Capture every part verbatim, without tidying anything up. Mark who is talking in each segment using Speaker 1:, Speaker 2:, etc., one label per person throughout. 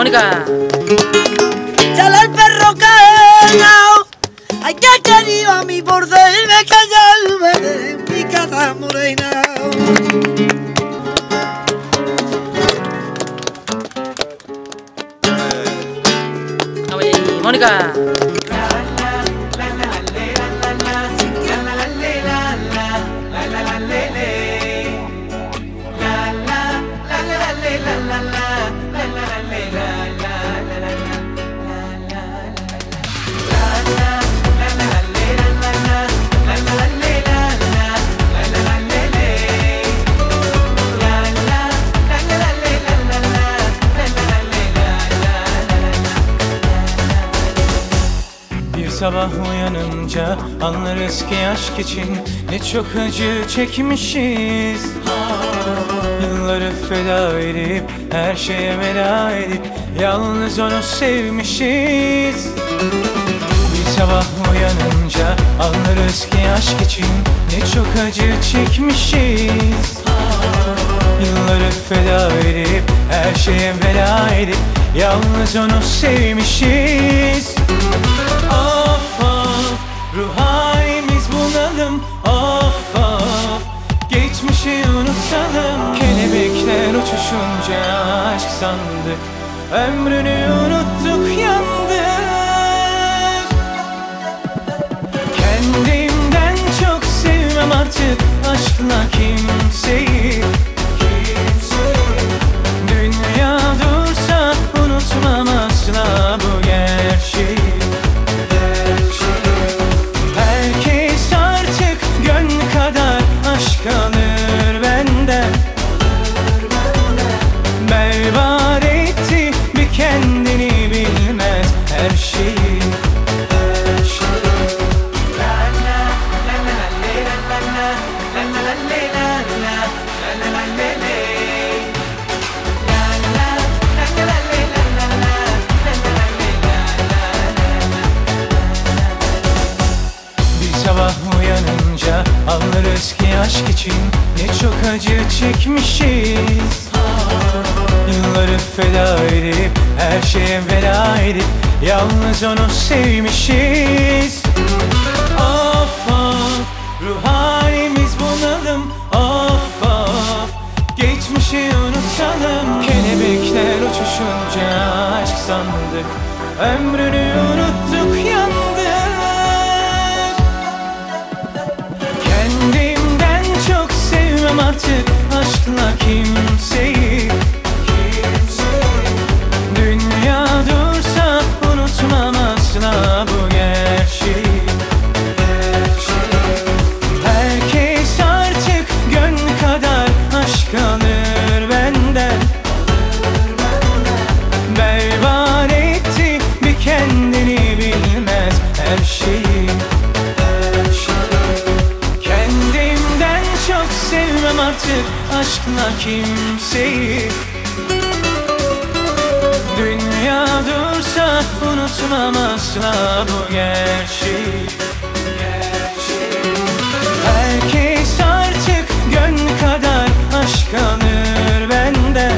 Speaker 1: Mónica.
Speaker 2: Ya el perro caenao, ay que ha querido a mí por verme callarme de mi casa morena.
Speaker 1: Oye, Mónica.
Speaker 3: Sabah uyanınca anlarız ki aşk için ne çok acı çekmişiz. Yılları feda edip, her şeye veda edip yalnız onu sevmişiz. Bir sabah uyanınca anlarız ki aşk için ne çok acı çekmişiz. Yılları feda edip, her şeye veda edip yalnız onu sevmişiz. Of of, ruh halimiz bunalım. Of of, geçmişi unutalım. Kelebekler uçuşunca aşk sandık, ömrünü unuttuk, yandık. Kendimden çok sevmem artık aşkla kimseyi. Dünya dursa unutmam asla bu gerçeği. Herkes artık gönül kadar aşk alır benden. Berbat etti bir kendini bilmez her şeyi. Sabah uyanınca anlarız ki aşk için ne çok acı çekmişiz. Yılları feda edip, her şeye veda edip yalnız onu sevmişiz. Of of, ruh halimiz bunalım. Of of, geçmişi unutalım. Kelebekler uçuşunca aşk sandık, ömrünü unuttuk, yandık. Kendimden çok sevmem artık aşkla kimseyi. Dünya dursa unutmam asla bu gerçeği. Herkes artık gönül kadar aşk alır benden. Berbat etti bir kendini bilmez her şeyi. Kendimden çok sevmem artık aşkla kimseyi. Dünya dursa unutmam asla bu gerçeği. Herkes artık gönül kadar aşk alır benden.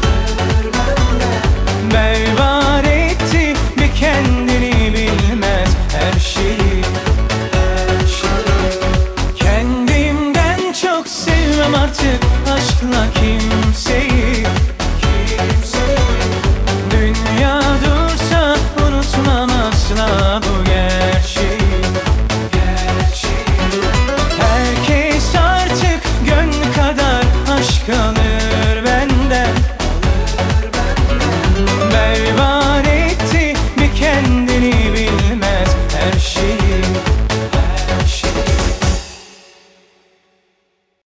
Speaker 3: Berbat etti bir kendini bilmez her şeyi. Kendimden çok sevmem artık aşkla kimseyi.